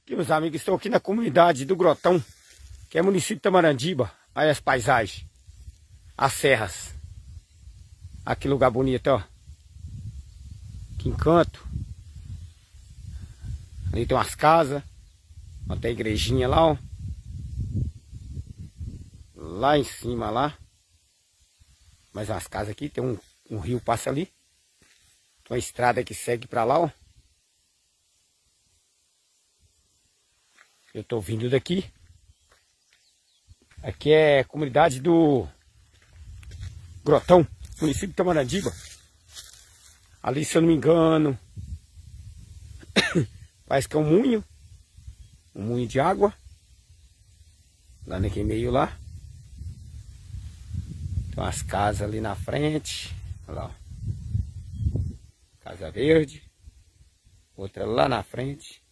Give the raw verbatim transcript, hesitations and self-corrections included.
Aqui, meus amigos, estou aqui na comunidade do Grotão, que é município de Tamarandiba. Aí as paisagens, as serras. Aqui lugar bonito, ó. Que encanto. Ali tem umas casas. Ó, tem a igrejinha lá, ó. Lá em cima, lá. Mais umas casas aqui. Tem um, um rio passa ali. Tem uma estrada que segue pra lá, ó. Eu tô vindo daqui. Aqui é a comunidade do Grotão, município de Tamarandiba. Ali, se eu não me engano, parece que é um moinho. Um moinho de água. Lá naquele meio lá. Tem umas casas ali na frente. Olha lá, ó. Casa verde. Outra lá na frente.